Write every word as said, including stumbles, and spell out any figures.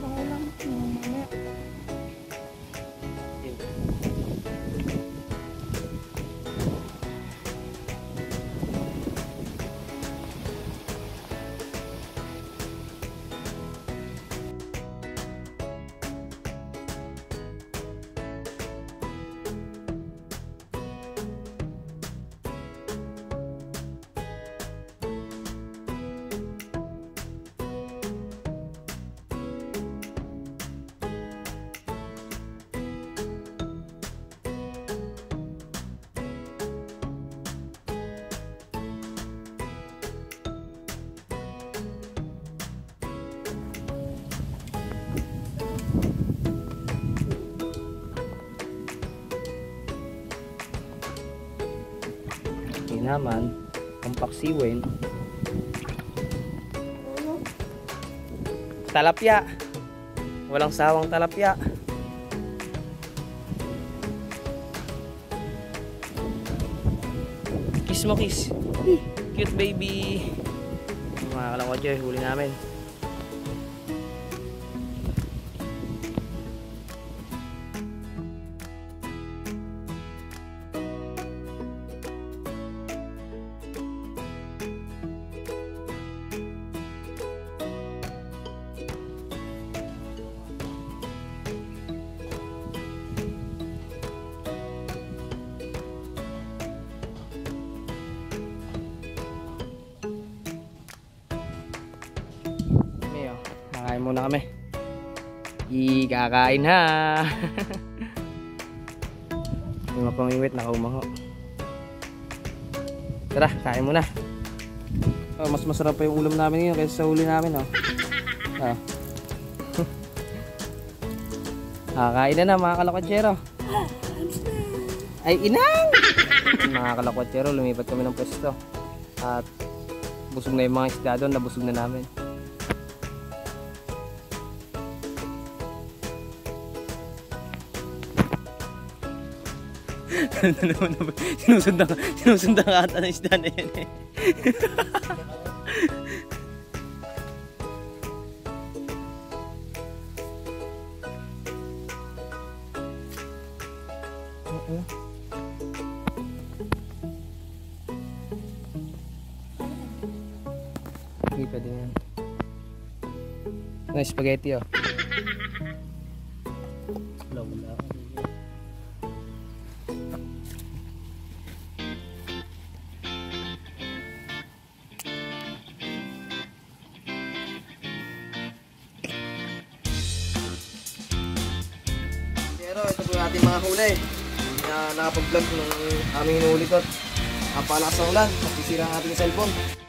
Okay lang. Yung mamaya. Naman ang paksiwin, talapya, walang sawang talapya. Kiss mo, kiss. Cute baby. Mga kalakotse, huli namin. Kakain muna kami. Ikakain ha. Yung mga pamiwit nakaumaho. Tara, kain muna. Oh, mas masarap pa yung ulam namin ngayon kaysa sa huli namin, oh. Oh. Kakain na na mga kalakotsero. Ay, inang! Mga kalakotsero, lumipat kami ng pwesto. At busog na yung mga isda doon, nabusog na namin. Sinusundan sinusundan ka ata ng isda na yan eh. Hindi pa din yan. Nice spaghetti, oh. Wala wala. Pero ito po yung ating mga huli na nakapag-vlog ng aming inuulit at napalakas ng ulan, masisira ang ating cellphone.